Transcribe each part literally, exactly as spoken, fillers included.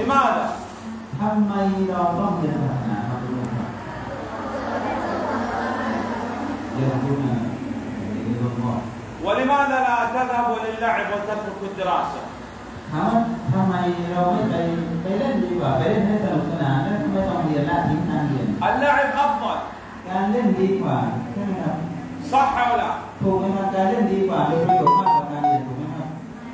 لماذا؟ ทำไมเราต้องเรียนศาสนาครับลูกครับเรียนรู้นะเรียนรู้ก่อน ولماذا لا تذهب للعب وتترك الدراسة؟ ถามว่าทำไมเราไม่ไปไปเล่นดีกว่าไปเล่นให้สนุกสนานแล้วไม่ต้องเรียนละทิ้งการเรียน اللعب أفضل การเล่นดีกว่าใช่ไหมครับ صح أو لا؟ ถูกไหมครับการเล่นดีกว่ามีประโยชน์มากกว่าการเรียนถูกไหมครับ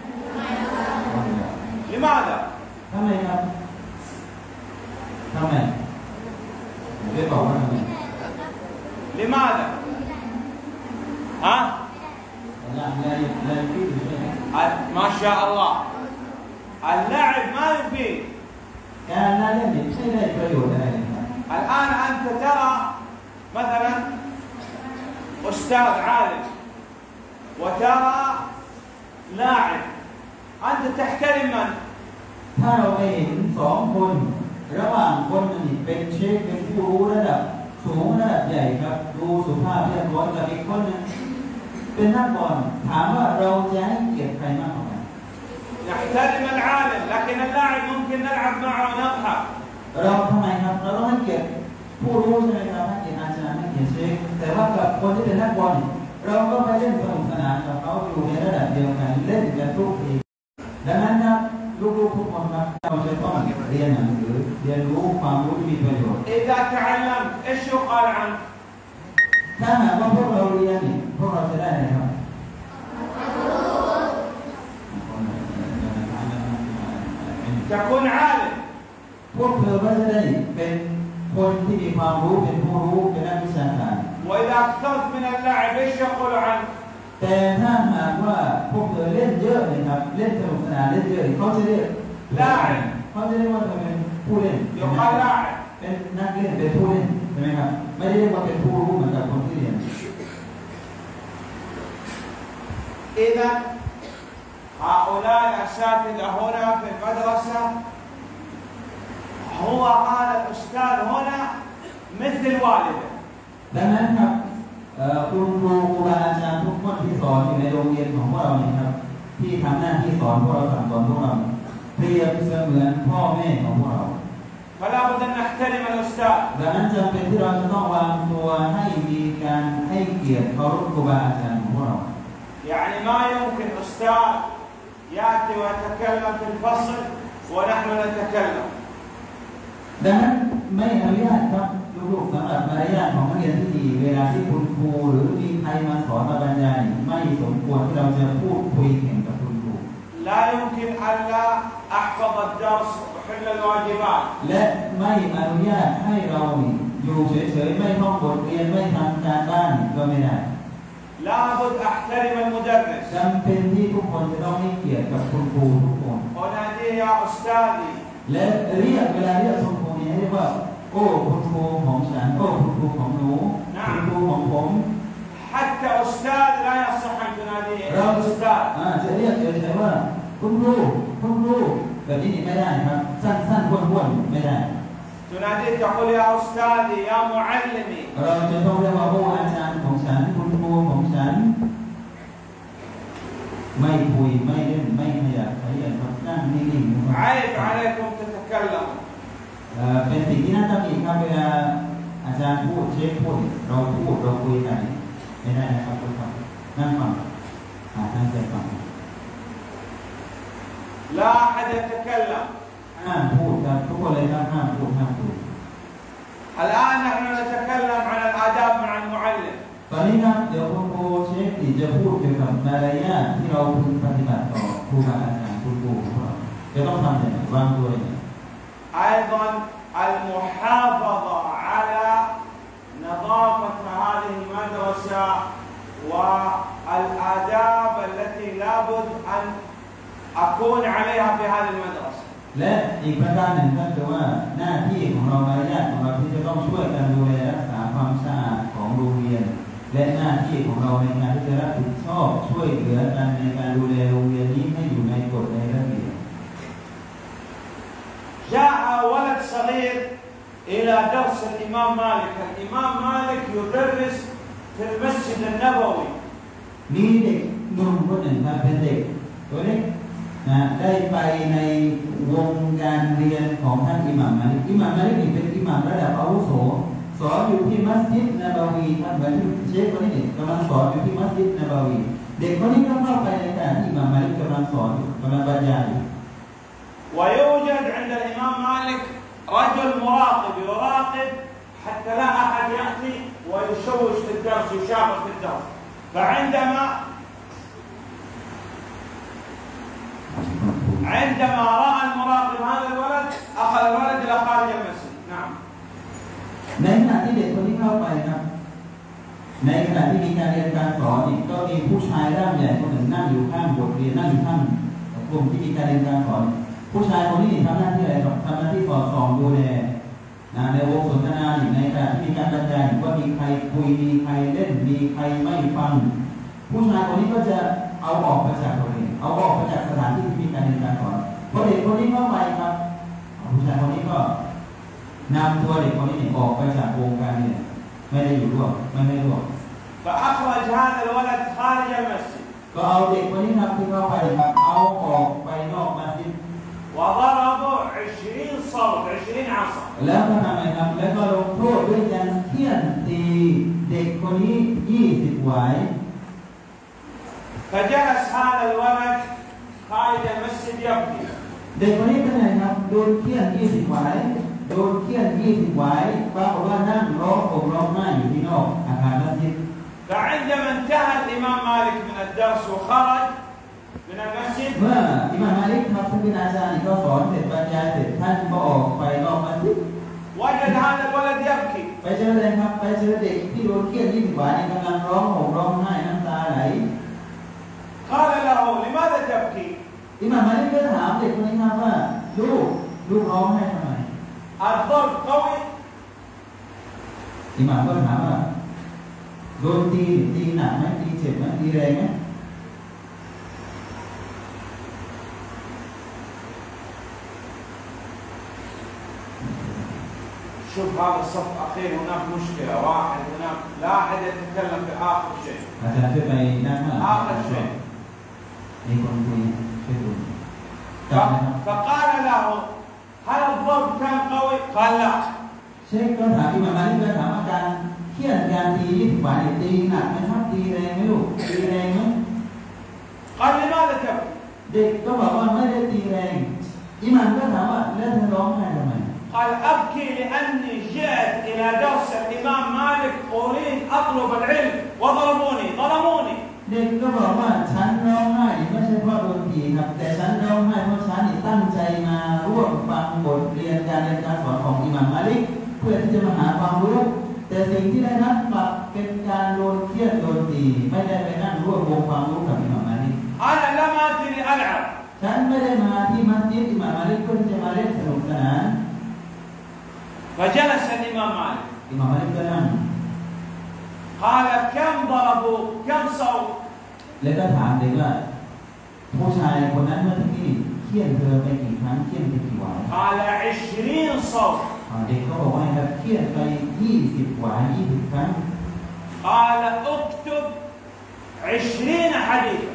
لماذا؟ ทำไมครับทำไมผมจะบอกว่าทำไม لماذا؟ ها؟ لا لا لا يفيد شيء ما شاء الله اللعب ما يفيد การเล่นไม่ใช่ได้ประโยชน์อะไรครับ الآن أنت ترى مثلا أستاذ عالم وترى لاعب أنت تحترم من؟ ถ้าเราไปเห็นสองคนระหว่างคนหนึ่งเป็นเชฟเป็นผู้รู้ระดับสูงระดับใหญ่ครับดูสุภาพเรียบร้อยกับอีกคนนึงเป็นนักบอลถามว่าเราจะให้เกียรติใครมากกว่ากัน نحترم العالم لكن اللاعب ممكن نلعب معه ونضحك เราทำไมครับเราต้องให้เกียรติผู้รู้ใช่ไหมครับให้เกียรติอาจารย์ให้เกียรติเชฟแต่ว่ากับคนที่เป็นนักบอลเราก็ไปเล่นสนุกสนานกับเขาอยู่ในระดับเดียวกันเล่นกันทุกทีดังนั้นนะลูกๆทุกคนครับเราจะต้องเรียนหนังสือเรียนรู้ความรู้ที่มีประโยชน์ إذا تعلمت إيش يقال عنك؟ ถ้าหากว่าพวกเราเรียนนี่พวกเราจะได้อะไรครับ تكون عالم พวกเธอก็จะได้เป็นคนที่มีความรู้เป็นผู้รู้เป็นนักวิชาการ وإذا أكثرت من اللعب إيش يقول عنك؟ แต่ถ้าหากว่าพวกเธอเล่นเยอะเลยครับเล่นสนุกสนานเล่นเยอะเขาจะเรียกได้เขาจะเรียกว่าเธอเป็นผู้เล่น يقال لاعب เป็นนักเล่นเป็นผู้เล่นใช่ไหมครับไม่ได้เรียกว่าเป็นผู้รู้เหมือนกับคนที่เรียน إذا هؤلاء الأساتذة هنا في المدرسة هو هذا الأستاذ هنا مثل والده ดังนั้นครับคุณครูครูบาอาจารย์ทุกคนที่สอนอยู่ในโรงเรียนของพวกเราเนี่ยครับที่ทำหน้าที่สอนพวกเราสั่งสอนพวกเราเปรียบเสมือนพ่อแม่ของพวกเรา فلا بد أن نحترم الأستاذ ดังนั้นจำเป็นที่เราจะต้องวางตัวให้มีการให้เกียรติเคารพครูบาอาจารย์ของพวกเรา يعني ما يمكن أستاذ يأتي ويتكلم في الفصل ونحن نتكلم ดังนั้นไม่อนุญาตครับลูกๆสำหรับมารยาทของนักเรียนที่ดีเวลาที่คุณครูหรือมีใครมาสอนมาบรรยายไม่สมควรที่เราจะพูดคุยแข่งกับคุณครู لا يمكن ألا أحفظ الدرس وأحل الواجبات และไม่อนุญาตให้เราอยู่เฉยๆไม่ท่องบทเรียนไม่ทำการบ้านก็ไม่ได้ لابد أحترم المدرس จำเป็นที่ทุกคนจะต้องให้เกียรติกับคุณครูทุกคน أناديه يا أستاذي และเรียกเวลาเรียกคุณครูเนี่ยเรียกว่าโอ้คุณครูของฉันโอ้คุณครูของหนูคุณครูของผม حتى أستاذ لا يصح أن تناديه เรา أستاذ จะเรียกเฉยๆว่าคุณครูคุณครูแบบนี้ไม่ได้ครับสั้นๆห้วนๆไม่ได้ تناديه تقول يا أستاذي يا معلمي เราจะต้องเรียกว่าโอ้อาจารย์ของฉันคุณครูของฉันไม่คุยไม่เล่นไม่ขยับขยันครับนั่งนิ่งๆ عيب عليكم تتكلم เป็นสิ่งที่น่าตำหนิครับเวลาอาจารย์พูดเชฟพูดเราพูดเราคุยกันไม่ได้นะครับทุกคนนั่งฟังตั้งใจฟัง لا أحد يتكلم ห้ามพูดครับทุกคนเลยครับห้ามพูดห้ามพูด الآن نحن نتكلم عن الآداب مع المعلم ตอนนี้ครับเดี๋ยวคุณครูเชฟจะพูดเกี่ยวกับมารยาทที่เราพึงปฏิบัติต่อครูบาอาจารย์คุณครูของเราจะต้องทำอย่างไรวางตัวอย่างไร أيضا المحافظة على نظافة هذه المدرسة والآداب التي لابد أن أكون عليها في هذه المدرسة และอีกประการหนึ่งก็คือว่าหน้าที่ของเรามารยาทของเราที่จะต้องช่วยกันดูแลรักษาความสะอาดของโรงเรียนและหน้าที่ของเราในการที่จะรับผิดชอบช่วยเหลือกันในการดูแลโรงเรียนนี้ให้อยู่ในกฎในระเบียบ جاء ولد صغير إلى درس الإمام مالك الإمام مالك يدرس في المسجد النبوي มีเด็กหนุ่มคนหนึ่งครับเป็นเด็กตัวเล็กนนะได้ไปในวงการเรียนของท่านอิหม่ามมาลิกอิหม่ามมาลิกนี่เป็นอิหม่ามระดับอาวุโสสอนอยู่ที่มัสยิดนบาวีท่านเหมือนเชฟคนนี้เนี่ยกำลังสอนอยู่ที่มัสยิดนบาวีเด็กคนนี้ก็เข้าไปในการที่อิหม่ามมาลิกกำลังสอนกำลังบรรยาย ويوجد عند الإمام مالك رجل مراقب يراقب حتى لا أحد يأتي ويشوش في الدرس يشاغل في الدرس فعندما عندما رأى المراقب هذا الولد أخذ الولد إلى خارج المسجد. نعم. ในขณะที่เด็กคนนี้เข้าไปครับในขณะที่มีการเรียนการสอนนี่ก็มีผู้ชายร่างใหญ่คนหนึ่งนั่งอยู่ข้างบทเรียนนั่งอยู่ข้างกลุ่มที่มีการเรียนการสอนผู้ชายคนนี้ทำหน้าที่อะไรครับทำหน้าที่สอดส่องดูแลนะในวงสนทนาในขณะที่มีการบรรยายว่ามีใครคุยมีใครเล่นมีใครไม่ฟังผู้ชายคนนี้ก็จะเอาออกไปจากบริเวณเอาออกไปจากสถานที่ที่มีการเรียนการสอนพอเด็กคนนี้เข้าไปครับผู้ชายคนนี้ก็นำตัวเด็กคนนี้ออกไปจากวงการเนี่ยไม่ได้อยู่ร่วมไม่ได้ร่วม فأخرج هذا الولد خارج المسجد ก็เอาเด็กคนนี้ครับที่เข้าไปครับเอาออกไปนอกมัสยิด وضربوا عشرين صوت عشرين عصا แล้วก็ทำไงครับแล้วก็ลงโทษด้วยการเฆี่ยนตีเด็กคนนี้ยี่สิบหวาย فجلس هذا الولد خارج المسجد يبكي เด็กคนนี้เป็นไงครับโดนเฆี่ยนยี่สิบหวายโดนเฆี่ยนยี่สิบหวายปรากฏว่านั่งร้องห่มร้องไห้อยู่ที่นอกอาคารมัสยิด فعندما انتهى الإمام مالك من الدرس وخرج من المسجد เมื่ออิหม่ามมาลิกครับท่านเป็นอาจารย์ก็สอนเสร็จบรรยายเสร็จท่านก็ออกไปนอกมัสยิด وجد هذا الولد يبكي ไปเจอเลยครับไปเจอเด็กที่โดนเฆี่ยนยี่สิบหวายกำลังร้องห่มร้องไห้น้ำตาไหล قال له لماذا تبكي อิหม่ามมาลิกก็ถามเด็กคนนี้ครับว่าลูกลูกร้องไห้ทำไม الضرب قوي อิหม่ามก็ถามว่าโดนตีตีหนักไหมตีเจ็บไหมตีแรงไหม شوف هذا الصف أخير هناك مشكلة واحد هناك لا أحد يتكلم في آخر شيء อาจารย์ช่วยไปนั่งข้างหลัง آخر شيء มีคนคุยช่วยดู فقال له هل الضرب كان قوي؟ قال لا เชคก็ถามอิหม่ามมาลิกก็ถามอาการเขี้ยนการตียี่สิบหวายตีหนักไหมครับตีแรงไหมลูกตีแรงไหม قال لماذا تبكي؟ เด็กก็บอกว่าไม่ได้ตีแรงอิหม่ามก็ถามว่าแล้วเธอร้องไห้ทำไม قال أبكي لأني جئت إلى درس الإمام مالك أريد أطلب العلم وضربوني ظلموني เด็กก็บอกว่าฉันร้องไห้ไม่ใช่เพราะโดนตีครับแต่ฉันร้องไห้เพราะฉันตั้งใจมาร่วมฟังบทเรียนการเรียนการสอนของอิหม่ามมาลิกเพื่อที่จะมาหาความรู้แต่สิ่งที่ได้รับกลับเป็นการโดนเคี่ยนโดนตีไม่ได้ไปนั่งร่วมวงความรู้กับอิหม่ามมาลิก أنا لم آتي لألعب ฉันไม่ได้มาที่มัสยิดอิหม่ามมาลิกเพื่อจะมาเล่นสนุกสนาน فجلس الإمام مالك อิหม่ามมาลิกก็นั่ง قال كم ضربوا كم صوت แล้วก็ถามเด็กว่าผู้ชายคนนั้นเมื่อกี้เคี่ยนเธอไปกี่ครั้งเคี่ยนไปกี่หวาย قال عشرين صوت เด็กก็บอกว่าครับเคี่ยนไปยี่สิบหวายยี่สิบครั้ง قال اكتب عشرين حديثا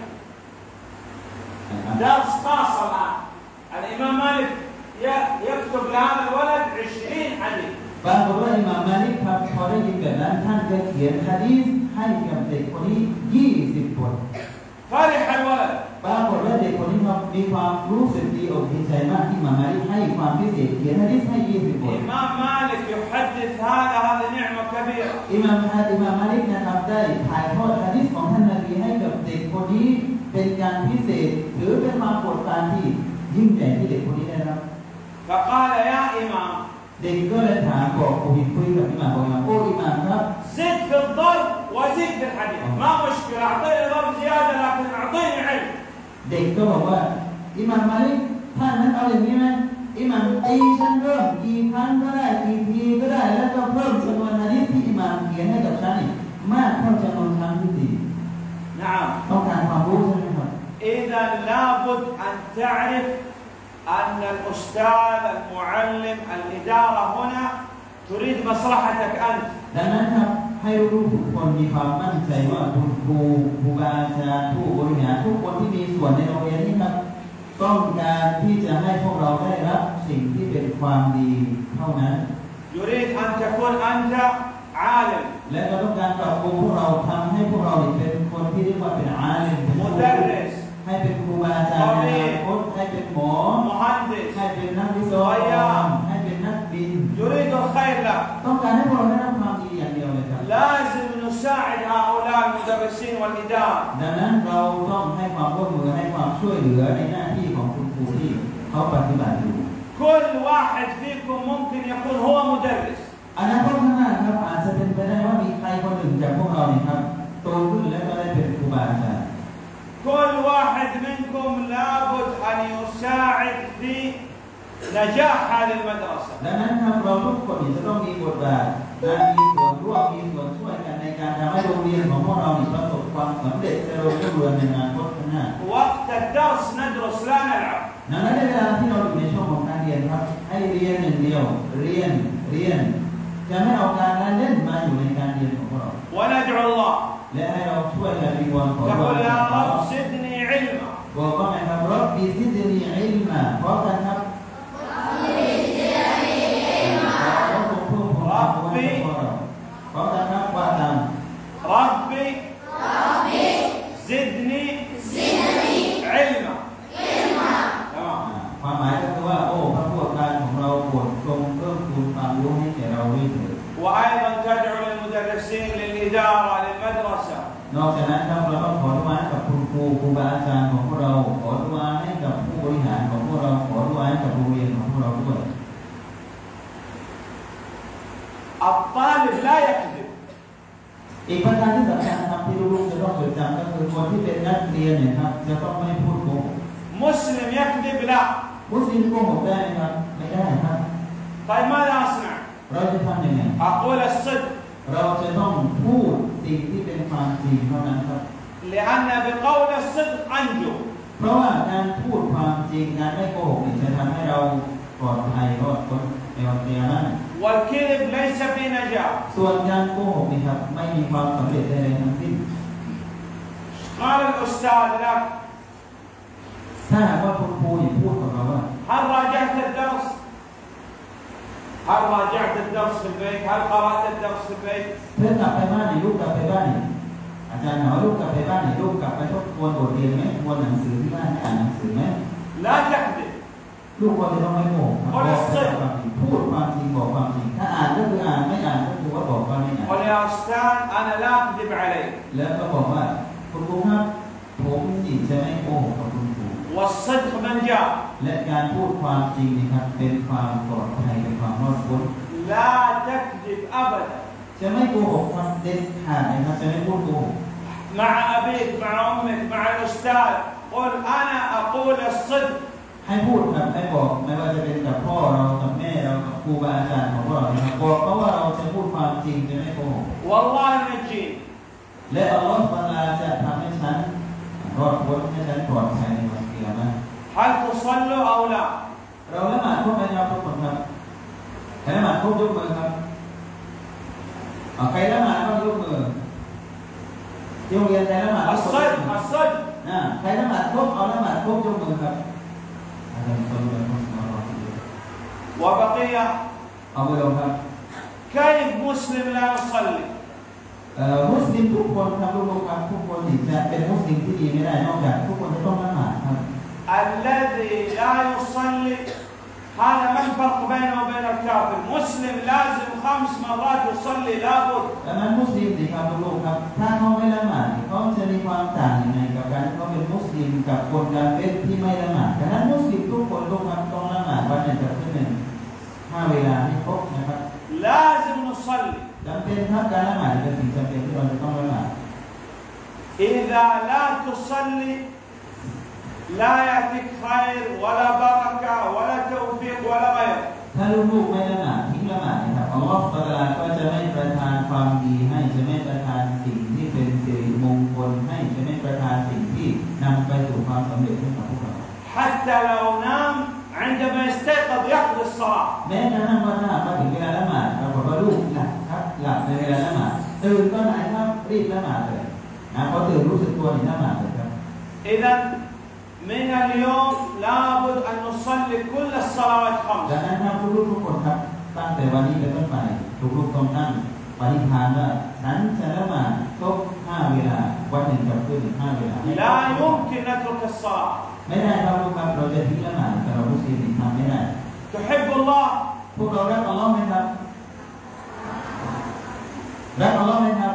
درس خاص الآن الإمام مالك يكتب لهذا الولد عشرين حديث ปรากฏว่าอิหม่ามมาลิกครับพอได้ยินแบบนั้นท่านก็เขียนหะดีษให้กับเด็กคนนี้ยี่สิบบท فرح الولد ปรากฏว่าเด็กคนนี้ครับมีความรู้สึกดีอกดีใจมากที่อิหม่ามมาลิกให้ความพิเศษเขียนหะดีษให้ยี่สิบบท الإمام مالك يحدث هذا هذه نعمة كبيرة อิหม่ามฮะอิหม่ามมาลิกนะครับได้ถ่ายทอดหะดีษของท่านนบีให้กับเด็กคนนี้เป็นการพิเศษหรือเป็นความโปรดปรานที่ยิ่งใหญ่ที่เด็กคนนี้ได้รับ فقال يا إمام เด็กก็เลยถามบอกคุยคุยกับอิหม่ามบอกว่าโอ้อิหม่ามครับ زد في الضرب وزد في الحديث ما مشكلة أعطيني ضرب زيادة لكن أعطيني علم เด็กก็บอกว่าอิหม่ามมาลิกท่านนั้นเอาอย่างนี้ไหมอิหม่ามตีฉันเพิ่มกี่ครั้งก็ได้กี่ทีก็ได้แล้วก็เพิ่มจำนวนหะดีษที่อิหม่ามเขียนให้กับฉันอีกมากเท่าจำนวนครั้งที่ตี نعم ต้องการความรู้ใช่ไหมครับ إذا لابد أن تعرف أن الأستاذ المعلم الإدارة هنا تريد مصلحتك أنت ดังนั้นครับให้รู้ทุกคนมีความมั่นใจว่าคุณครูครูบาอาจารย์ผู้บริหารทุกคนที่มีส่วนในโรงเรียนนี้ครับต้องการที่จะให้พวกเราได้รับสิ่งที่เป็นความดีเท่านั้น يريد أن تكون أنت عالم และก็ต้องการปรับปรุงพวกเราทำให้พวกเราเป็นคนที่เรียกว่าเป็นอาลิม مدرس ให้เป็นครูบาอาจารย์ให้เป็นหมอ مهندس ให้เป็นนักวิศวกรให้เป็นนักบิน يريد الخير لك ต้องการให้พวกเราได้รับความดีอย่างเดียวเลยครับ لازم نساعد هؤلاء المدرسين والإدارة ดังนั้นเราต้องให้ความร่วมมือให้ความช่วยเหลือในหน้าที่ของคุณครูที่เขาปฏิบัติอยู่ كل واحد فيكم ممكن يكون هو مدرس อนาคตข้างหน้าครับอาจจะเป็นไปได้ว่ามีใครคนหนึ่งจากพวกเราเนี่ยครับโตขึ้นแล้วก็ได้เป็นครูบาอาจารย์ كل واحد منكم لابد أن يساعد في نجاح هذه المدرسة ดังนั้นครับเราทุกคนจะต้องมีบทบาทและมีส่วนร่วมมีส่วนช่วยกันในการทำให้โรงเรียนของพวกเราประสบความสำเร็จเจริญรุ่งเรืองในอนาคตข้างหน้า وقت الدرس ندرس لا نلعب ดังนั้นในเวลาที่เราอยู่ในช่วงของการเรียนครับให้เรียนอย่างเดียวเรียนเรียนจะไม่เอาการเล่นมาอยู่ในการเรียนของพวกเรา وندعو الله และให้เราช่วยกันวิงวอนขอ نقول يا رب زدني علما บอกว่าไงครับรับบิซิดนีอิลมาเพราะกันครับรับบิเพราะกันครับว่าตาม ربي زدني علما ความหมายก็คือว่าโอ้พระผู้อภิบาลของเราโปรดทรงเพิ่มพูนความรู้ให้แก่เราด้วยเถิด وأيضا تدعو للمدرسين للإدارة للمدرسة นอกจากนั้นครับเราต้องขอดุอาให้กับคุณครูครูบาอาจารย์ของพวกเราขอดุอาให้กับผู้บริหารของพวกเราขอดุอาให้กับโรงเรียนของพวกเราด้วย الطالب لا يكذب อีกประการที่สำคัญครับที่ลูกๆจะต้องจดจำก็คือคนที่เป็นนักเรียนเนี่ยครับจะต้องไม่พูดโกหก مسلم يكذب لا มุสลิมโกหกได้ไหมครับไม่ได้ครับ طيب ماذا أصنع เราจะทำยังไง أقول الصدق เราจะต้องพูดสิ่งที่เป็นความจริงเท่านั้นครับ لأن بقول الصدق أنجو เพราะว่าการพูดความจริงการไม่โกหกนี่จะทำให้เราปลอดภัยรอดพ้นในวันเดียวนั้น والكذب ليس في نجاة ส่วนการโกหกนี่ครับไม่มีความสำเร็จใดๆทั้งสิ้น قال الأستاذ لك ถ้าหากว่าคุณครูเนี่ยพูดกับเราว่า هل راجعت الدرس؟ هل راجعت الدرس في البيت؟ هل قرأت الدرس في البيت؟ เพื่อกลับไปบ้านเนี่ยลูกกลับไปบ้านเนี่ยอาจารย์ถามว่าลูกกลับไปบ้านเนี่ยลูกกลับไปทบทวนบทเรียนไหมทวนหนังสือที่บ้านอ่านหนังสือไหม لا تكذب ลูกควรจะต้องไม่โกหกบอกความจริงพูดความจริงบอกความจริงถ้าอ่านก็คืออ่านไม่อ่านก็คือว่าบอกว่าไม่อ่าน قل يا أستاذ أنا لا أكذب عليك แล้วก็บอกว่าคุณครูครับผมจริงจะไม่โกหกกับคุณครู والصدق منجاة และการพูดความจริงนี่ครับเป็นความปลอดภัยเป็นความรอดพ้น لا تكذب أبدا จะไม่โกหกความเด็ดขาดนะครับจะไม่พูดโกหก مع أبيك مع أمك مع الأستاذ قل أنا أقول الصدق ให้พูดกับให้บอกไม่ว่าจะเป็นกับพ่อเรากับแม่เรากับครูบาอาจารย์ของเรานะครับบอกเขาว่าเราจะพูดความจริงจะไม่โกหก والله نجيك และอัลลอฮฺตะอาลาจะทำให้ฉันรอดพ้นให้ฉันปลอดภัยในวันเกียรติ هل تصلوا أو لا เราละหมาดครบไหมครับทุกคนครับใครละหมาดครบยกมือครับใครละหมาดต้องยกมือที่โรงเรียนใครละหมาด الصدق الصدق นะใครละหมาดครบเอาละหมาดครบยกมือครับ وبقية เอาไปลงครับ كيف مسلم لا يصلي มุสลิมทุกคนครับลูกๆครับทุกคนจะเป็นมุสลิมที่ดีไม่ได้นอกจากทุกคนจะต้องละหมาดครับ الذي لا يصلي هذا ما الفرق بينه وبين الكافر مسلم لازم خمس مرات يصلي لابد ดังนั้นมุสลิมสิครับลูกๆครับถ้าเขาไม่ละหมาดเขาจะมีความต่างยังไงกับการเขาเป็นมุสลิมกับคนกาเฟรที่ไม่ละหมาดดังนั้นมุสลิมทุกคนลูกครับต้องละหมาดวันหนึ่งกับที่หนึ่งห้าเวลาให้ครบนะครับ لازم نصلي จำเป็นครับการละหมาดเป็นสิ่งจำเป็นที่เราจะต้องละหมาด إذا لا تصلي لا يأتيك خير ولا بركة ولا توفيق ولا غير ถ้าลูกๆไม่ละหมาดทิ้งละหมาดนะครับอัลลอฮฺตะอาลาก็จะไม่ประทานความดีให้จะไม่ประทานสิ่งที่เป็นสิริมงคลให้จะไม่ประทานสิ่งที่นำไปสู่ความสำเร็จให้กับพวกเรา حتى لو نام عندما يستيقظ يقضي الصلاة แม้กระทั่งว่าถ้ามาถึงเวลาละหมาดปรากฏว่าลูกหลับครับหลับในเวลาละหมาดตื่นก็ไหนครับรีบละหมาดเลยนะพอตื่นรู้สึกตัวนี่ละหมาดเลยครับ إذا من اليوم لابد أن نصلي كل الصلوات ดัง خمس นั้นครับทุกๆทุกคนครับตั้งแต่วันนี้เป็นต้นไปทุกๆต้องนั่งปฏิฐานว่าฉันจะละหมาดครบห้าเวลาวันหนึ่งกับคืนหนึ่งห้าเวลา لا يمكن نترك الصلاة ไม่ได้ครับลูกครับเราจะทิ้งละหมาดแต่เรามุสลิมทำไม่ได้ تحب الله พวกเรารักอัลลอฮ์ไหมครับรักอัลลอฮ์ไหมครับ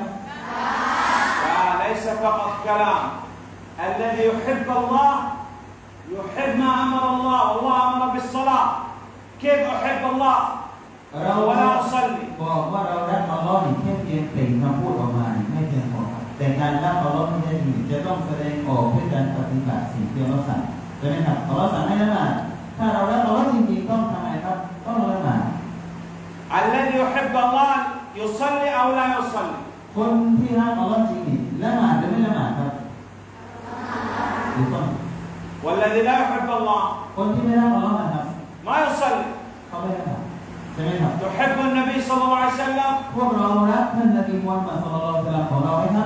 ليس فقط كلام الذي يحب الله يحب ما أمر الله والله أمر بالصلاة كيف أحب الله เรา ولا أصلي บอกว่าเรารักอัลลอฮ์นี่แค่เพียงเปล่งคำพูดออกมานี่ไม่เพียงพอแต่การรักอัลลอฮ์ที่แท้จริงจะต้องแสดงออกด้วยการปฏิบัติสิ่งที่อัลลอฮ์สั่งใช่ไหมครับอัลลอฮ์สั่งให้ละหมาดถ้าเรารักอัลลอฮ์จริงๆต้องทำอะไรครับต้องละหมาด الذي يحب الله يصلي أو لا يصلي คนที่รักอัลลอฮ์จริงนี่ละหมาดหรือไม่ละหมาดครับถูกต้อง والذي لا يحب الله คนที่ไม่รักอัลลอฮ์นะครับ ما يصلي เขาไม่ละหมาดใช่ไหมครับ تحب النبي صلى الله عليه وسلم พวกเรารักท่านนบีมุฮัมมัดศ็อลลัลลอฮุอะลัยฮิวะซัลลัมของเราไหมครับ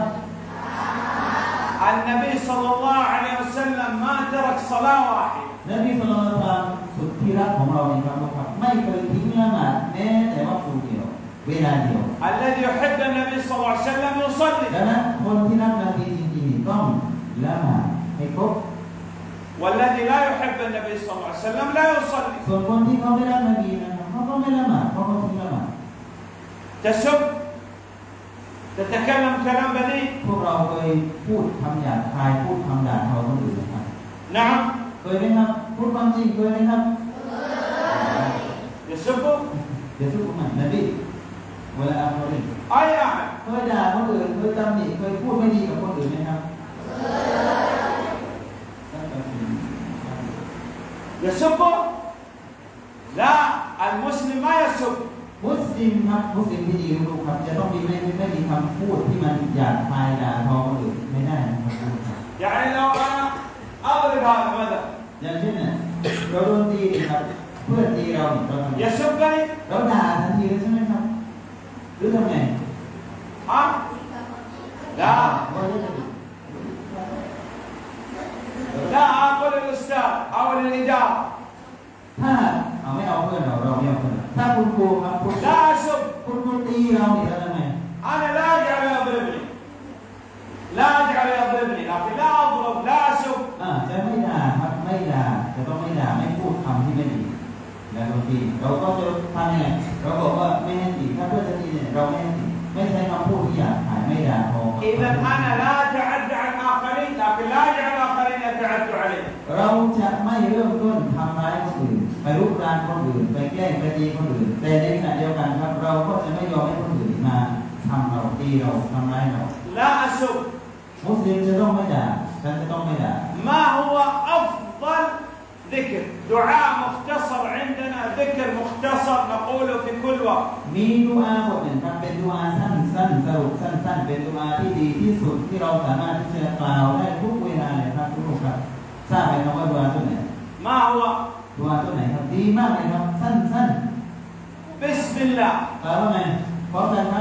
النبي صلى الله عليه وسلم ما ترك صلاة واحدة นบีศ็อลลัลลอฮุอะลัยฮิวะซัลลัมสุดที่รักของเรานี่ครับครับไม่เคยทิ้งละหมาดแม้แต่ว่าครูเดียวเวลาเดียว الذي يحب النبي صلى الله عليه وسلم يصلي ดังนั้นคนที่รักนบีจริงๆต้องละหมาดให้ครบ والذي لا يحب النبي صلى الله عليه وسلم لا يصلي ส่วนคนที่เขาไม่รักนบีนะครับเขาก็ไม่ละหมาดเขาก็ทิ้งละหมาด تسب تتكلم كلام بذيء พวกเราเคยพูดคำหยาบคายพูดคำด่าทอคนอื่นนะครับ نعم เคยไหมครับพูดความจริงเคยไหมครับ يسبه เดี๋ยวทุกคนนบีเวลาอัลลอฮ์ أي أحد เคยด่าคนอื่นเคยตำหนิเคยพูดไม่ดีกับคนอื่นไหมครับ يسبه لا المسلم ما يسب มุสลิมครับมุสลิมที่ดีรู้ครับจะต้องมีไม่ไม่มีคำพูดที่มันหยาบคายด่าทอคนอื่นไม่ได้นะครับ يعني لو أنا أضرب هذا مثلا อย่างเช่นเนี่ยเราโดนตีครับเพื่อนตีเราเนี่ยเราทำ يسبني เราด่าทันทีเลยใช่ไหมครับหรือทำไง ها لا ว่าเรื่องอะไร لا أقول للأستاذ أو للإدارة ถ้าเอาไม่เอาเพื่อนเราเราไม่เอาเพื่อนถ้าคุณครูครับคุณ لا أسب คุณครูตีเราเนี่ยเราทำไง أنا لا أجعل يضربني لا أجعل يضربني لكن لا أضرب لا أسب อ่าจะไม่ด่าครับไม่ด่าจะต้องไม่ด่าไม่พูดคำที่ไม่ดีแล้วบางทีเราก็จะทำยังไงเราบอกว่าไม่ให้ตีถ้าเพื่อนจะตีเนี่ยเราไม่ให้ตีไม่ใช้คำพูดที่หยาบคายไม่ด่าทอ إذا أنا لا أتعدى على الآخرين لكن لا أجعل الآخرين يتعدوا علي เราจะไม่เริ่มต้นทำร้ายคนอื่นไปรุกรานคนอื่นไปแกล้งไปตีคนอื่นแต่ในขณะเดียวกันครับเราก็จะไม่ยอมให้คนอื่นมาทำเราตีเราทำร้ายเรา لا أسب มุสลิมจะต้องไม่ด่าฉันจะต้องไม่ด่า ما هو أفضل ذكر دعاء مختصر عندنا ذكر مختصر نقوله في كل وقت มีดุอาบทหนึ่งครับเป็นดุอาสั้นๆสรุปสั้นๆเป็นดุอาที่ดีที่สุดที่เราสามารถที่จะกล่าวได้ทุกเวลาเลยครับทุกท่านครับทราบไหมครับว่าดุอาตัวไหน ما هو ดุอาตัวไหนครับดีมากเลยครับสั้นๆ بسم الله กล่าวว่าไงพร้อมกันครับ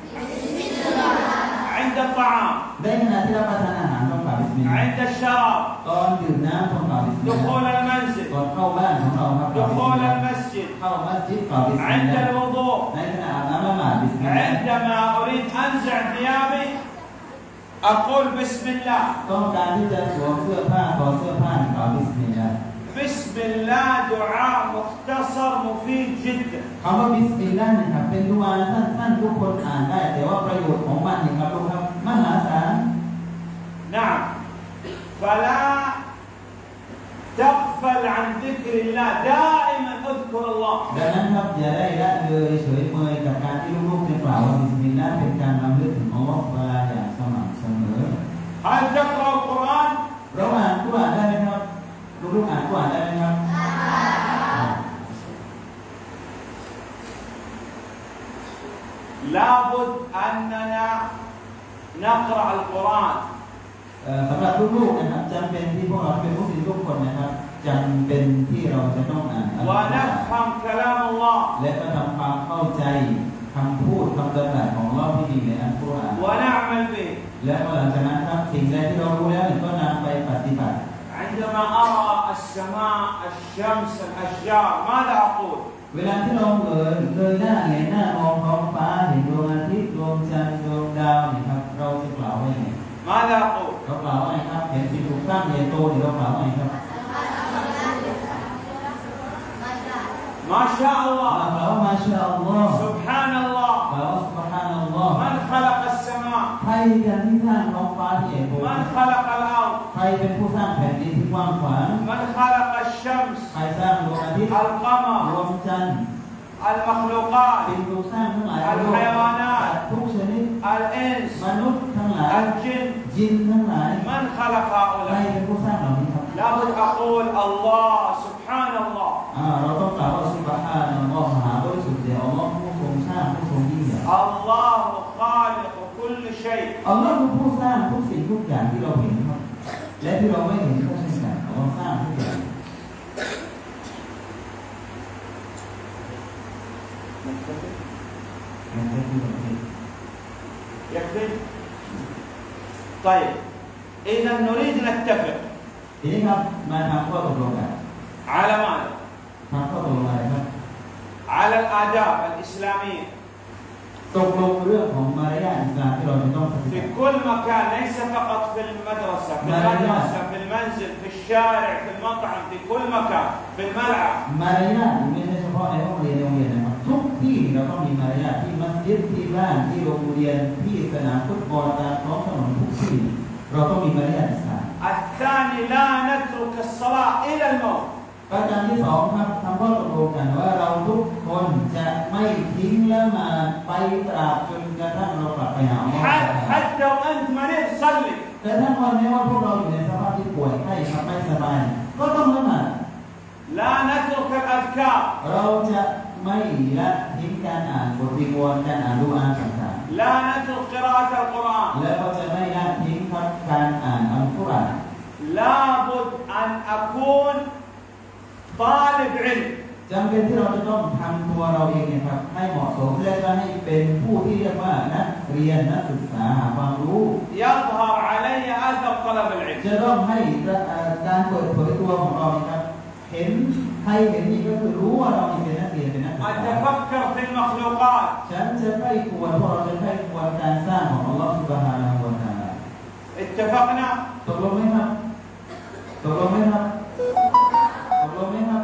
عند الطعام ได้ขณะที่รับประทานอาหารต้องกล่าวบิสมิลลาห์ عند الشراب ตอนดื่มน้ำต้องกล่าวบิสมิลลาห์ دخول المنزل ก่อนเข้าบ้านของเราครับกล่าวบิสมิล دخول ลาห์ المسجد เข้ามัสยิดกล่าวบิสมิล عند ลาห์ الوضوء ในขณะอาบน้ำละหมาดบิสมิลลาห์ عندما أريد أنزع ثيابي أقول بسم الله ต้องการที่จะสวมเสื้อผ้าถอดเสื้อผ้ากล่าวบิสมิลลาห์ بسم الله دعاء مختصر مفيد جدا คำว่าบิสมิลลาห์นะครับเป็นดุอาสั้นๆทุกคนอ่านได้แต่ว่าประโยชน์ของมันนี่ครับทุกครับมหาศาล نعم فلا تغفل عن ذكر الله دائما اذكر الله ดังนั้นครับอย่าได้ละเลยเฉยเมยกับการที่ลูกๆจะกล่าวว่าบิสมิลลาห์เป็นการนำลึกถึงอัลเลาะห์ตะอาลาอย่างสม่ำเสมอ هل تقرأ القرآن เราอ่านกุรอานได้ไหมครับลูกๆอ่านกุรอานได้ไหมครับ لابد أننا نقرأ القرآن สำหรับลูกๆนะครับจำเป็นที่พวกเราเป็นมุสลิมทุกคนนะครับจำเป็นที่เราจะต้องอ่านอัลกุรอาน ونفهم كلام الله และก็ทำความเข้าใจคำพูดคำดำรัสของอัลเลาะห์ที่มีในอัลกุรอาน ونعمل به และหลังจากนั้นครับสิ่งใดที่เรารู้แล้วก็นำไปปฏิบัติ عندما عندما أرى السماء الشمس الأشجار ماذا أقول؟ เวลาที่เราเงยเงยหน้าเงยหน้ามองท้องฟ้าเห็นดวงอาทิตย์ดวงจันทร์ดวงดาวเนี่ยครับเราจะกล่าวว่าไง ماذا أقول؟ เรากล่าวว่าไงครับเห็นสิ่งถูกสร้างใหญ่โตเนี่ยเรากล่าวว่าไงครับ ما شاء เรา الله กล่าวว่ามาชาอัลลอฮ์ سبحان الله กล่าวว่าซุบฮานัลลอฮ์ من خلق السماء ใครกันที่สร้างท้องฟ้าที่ใหญ่โต من خلق الأرض ใครเป็นผู้สร้างแผ่นดินที่กว้างขวาง من خلق الشمس ใครสร้างดวงอาทิตย์ด القمر วงจันทร์ المخلوقات สิ่งถูกสร้างทั้งหลายโลกทุกชนิด الإنس มนุษย์ทั้งหลาย الجن จินทั้งหลาย من خلق ใคร هؤلاء เป็นผู้สร้างเหล่านี้ครับ لابد أقول الله سبحان الله อ่าเราต้องกล่าวว่าซุบฮานัลลอฮ์มหาบริสุทธิ์แด่อัลลอฮ์ผู้ทรงสร้างผู้ทรงยิ่งใหญ่ الله خالق كل شيء อัลลอฮ์คือผู้สร้างทุกสิ่งทุกอย่างที่เราเห็นครับและที่เราไม่เห็นก็เช่นกันอัลลอฮ์สร้างทุกอย่าง يكفي طيب إذا نريد نتفق ทีนี้ครับมาทำข้อตกลงกัน على ماذا؟ ทำข้อตกลงอะไรครับ على الآداب الإسلامية ตกลงเรื่องของมารยาทอิสลามที่เราจะต้องปฏิบั في ติ كل مكان ليس فقط في المدرسة في المدرسة في المنزل في الشارع في المطعم في كل مكان في الملعب มารยาทไม่ใช่เฉพาะในห้องเรียนโรงเรียนนะครับทุกที่เราต้องมีมารยาทที่มัสยิดที่บ้านที่โรงเรียนที่สนามฟุตบอลตามท้องถนนทุกที่เราต้องมีมารยาทอิสลาม الثاني لا نترك الصلاة إلى الموت ประการที่สองครับทำข้อตกลงกันว่าเราทุกคนจะไม่ทิ้งละหมาดไปตราบจนกระทั่งเรากลับไปหาอัลเลาะห์ حتى وأنت مريض صلي แต่ถ้าวันนี้ว่าพวกเราอยู่ในสภาพที่ป่วยไข้ครับไม่สบายก็ต้องละหมาด لا نترك الأذكار เราจะไม่ละทิ้งการอ่านบทวิงวอนการอ่านดุอาต่าง لا نترك قراءة القرآن ๆและก็จะไม่ละทิ้งครับการอ่านอัลกุรอาน لابد أن أكون طالب علم จำเป็นที่เราจะต้องทำตัวเราเองนะครับให้เหมาะสมและก็ให้เป็นผู้ที่เรียกว่านักเรียนนักศึกษาหาความรู้ يظهر علي أثر طلب العلم จะต้องให้การเปิดเผยตัวของเราครับเห็นใครเห็นนี่ก็คือรู้ว่าเราเป็นนักเรียนเป็นนักศึกษา أتفكر في المخلوقات ฉันจะไม่ควรพวกเราจะไม่ควรการสร้างของอัลลอฮฺซุบฮานะฮูวะตะอาลา اتفقنا ตกลงไหมครับตกลงไหมครับตกลงไหมครับ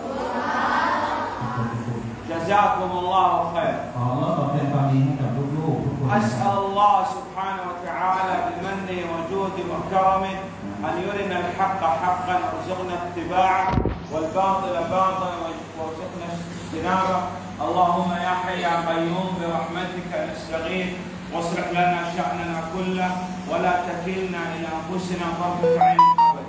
جزاكم الله خير ขออัลลอฮฺตอบแทนความดีให้กับลูกๆทุกคน أسأل الله سبحانه وتعالى بمنه وجوده وكرمه أن يرنا الحق حقا وارزقنا اتباعه والباطل باطلا وارزقنا اجتنابه اللهم يا حي يا قيوم برحمتك نستغيث واصلح لنا شأننا كله ولا تكلنا إلى أنفسنا طرفة عين أبدا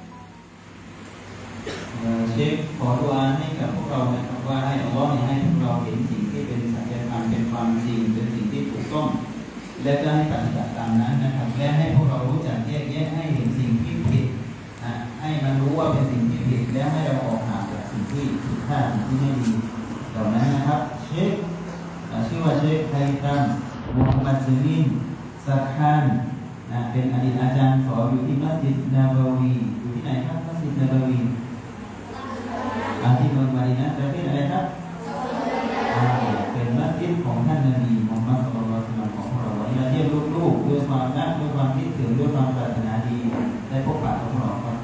เชฟขอดุอาให้กับพวกเรานะครับว่าให้อัลลอฮฺให้พวกเราเห็นสิ่งที่เป็นสัจธรรมเป็นความจริงเป็นสิ่งที่ถูกต้องและก็ให้ปฏิบัติตามนั้นนะครับและให้พวกเรารู้จักแยกแยะให้เห็นสิ่งที่ผิดให้มันรู้ว่าเป็นสิ่งที่ผิดแล้วให้เราออกห่างจากสิ่งที่ผิดพลาดสิ่งที่ไม่ดีเหล่านั้นนะครับเชฟชื่อว่าเชฟไทตันมูฮัมหมัดซิลินซักฮานเป็นอดีตอาจารย์สอนอยู่ที่มัสยิดนาบาวีอยู่ที่ไหนครับมัสยิดนาบาวีที่เมืองมาดีนะประเทศอะไรครับเป็นมัสยิดของท่านนบีมุฮัมมัดศ็อลลัลลอฮุอะลัยฮิวะซัลลัมของเราวันนี้เราเยี่ยมลูกๆด้วยความรักด้วยความคิดถึงด้วยความปรารถนาดีได้พบปะกับพวกเราครับ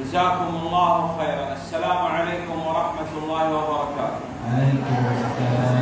جزاكم الله خيرا السلام عليكم ورحمة الله وبركاته عليكم السلام